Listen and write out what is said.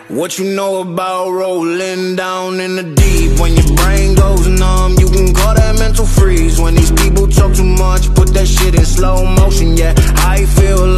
What you know about rolling down in the deep? When your brain goes numb, you can call that mental freeze. When these people talk too much, put that shit in slow motion. Yeah, I feel